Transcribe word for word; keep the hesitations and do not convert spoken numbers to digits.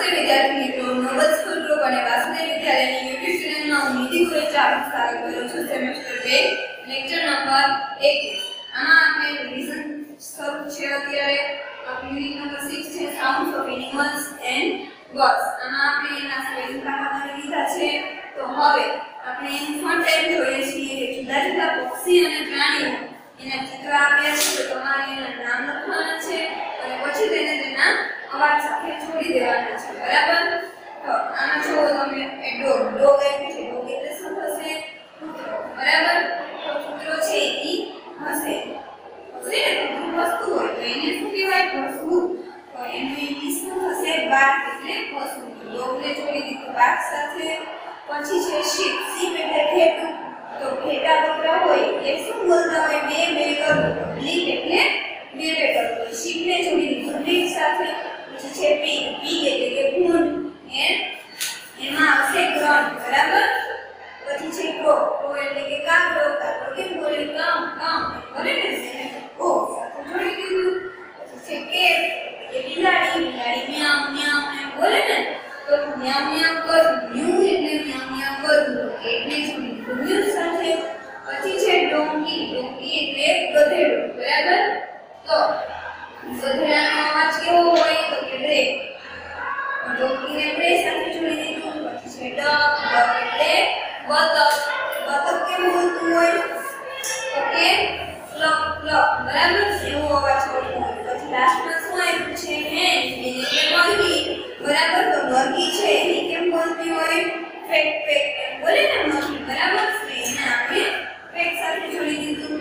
નમસ્તે વિદ્યાર્થી મિત્રો, નવદ સ્કૂલ ગ્રુપ અને વાસુદેવ વિદ્યાલયની યુટ્યુબ ચેનલમાં હું નિધિ ગોરેચા આપનું સ્વાગત કરું છું. સેમેસ્ટર બે લેક્ચર નંબર એકવીસ. આમાં આપણે રિવિઝન શરૂ છે. અત્યારે યુનિટ નંબર છ છે, sounds of animals and birds. આમાં આપણે એના સ્પેલિંગ કાઢી લીધા છે. તો હવે આપણે એનું ફ્રન્ટ એન્ડ જોઈએ છીએ કે જુદા જુદા પક્ષી અને પ્રાણીઓ એના ચિત્ર આપ્યા છે. તો તમારે એના નામ લખવાના છે અને પછી તેને તેના અવાજ સાથે જોડી દેવાના છે. બરાબર? તો આમાં જો તમે એ ડોગ ડોગ આપ્યું છે. ડોગ એટલે શું થશે? કૂતરો. બરાબર? તો કૂતરો છે એ હશે. હશે ને કૂતરું વસ્તુ હોય તો એને શું કહેવાય? પશુ. તો એનું ઇંગ્લિશ શું થશે? બાઘ એટલે પશુ. ડોગને જોડી દીધું બાઘ સાથે. પછી છે શીપ. શીપ એટલે ઘેટું. તો ઘેટા બકરા હોય એ શું બોલતા હોય? બે બે કરું. બ્લીક એટલે બે બે કરું. શીપને જોડી દીધું બ્લીક સાથે. પછી છે પીગ. પીગ એટલે કે ભૂંડ. એ એમાં આવશે ગ્રોન. બરાબર? પછી છે ક્રો. ક્રો એટલે કે કાગડો. કાગડો કેમ બોલે? કામ કામ. બરાબર ને? એને ઓ સાથે જોડી દીધું. પછી છે કેટ એટલે બિલાડી. બિલાડી મ્યાઉ મ્યાઉ એમ બોલે ને? તો મ્યાઉ મ્યાઉ કરું. મ્યુ એટલે મ્યાઉ મ્યાઉ કરું. એટલે જોડી દીધું મ્યુ સાથે. પછી છે ડોંકી. ડોંકી એટલે ગધેડું. બરાબર? તો ગધેડાનો અવાજ કેવો હોય? તો કે બ્રે. ડોંકીને બ્રે સાથે જોડી દીધું. પછી છે ડક. ડક એટલે બતક. બતક કેમ બોલતું હોય? તો કે ક્લક ક્લક. બરાબર? એવો અવાજ કરતો હોય. પછી લાસ્ટમાં શું આવ્યું છે? હેન. હેન એટલે મરઘી. બરાબર? તો મરઘી છે એ કેમ બોલતી હોય? ફેક ફેક એમ બોલે ને મરઘી. બરાબર? તો એને આપણે ફેક સાથે જોડી દીધું.